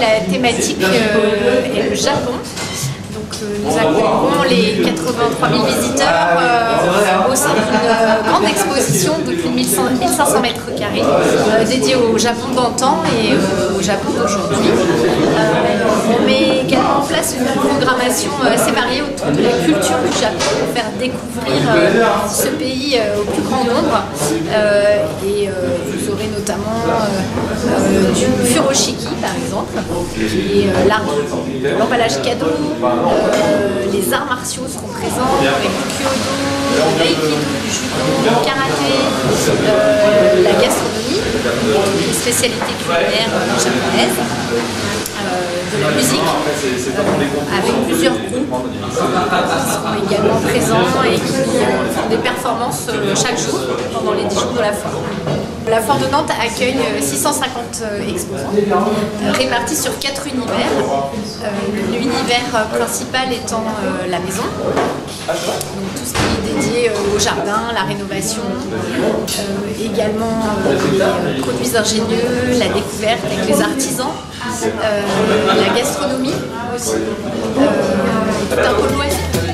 la thématique est le Japon. Nous accueillerons les 83 000 visiteurs au sein d'une grande exposition de plus de 1500 mètres carrés dédiée au Japon d'antan et au Japon d'aujourd'hui. On met également en place une programmation assez variée autour de la culture du Japon pour faire découvrir ce pays au plus grand nombre. Vous aurez notamment du furoshiki par exemple, qui est l'art de l'emballage cadeau. Les arts martiaux seront présents, avec du kyudo, du aikido, du judo, du karaté, la gastronomie, les spécialités culinaires japonaises, de la musique, avec plusieurs groupes qui seront également présents et qui font des performances chaque jour pendant les 10 jours de la foire. La foire de Nantes accueille 650 exposants répartis sur 4 univers. L'univers principal étant la maison, donc tout ce qui est dédié au jardin, la rénovation, également les produits ingénieux, la découverte avec les artisans, la gastronomie aussi, tout un pôle loisir.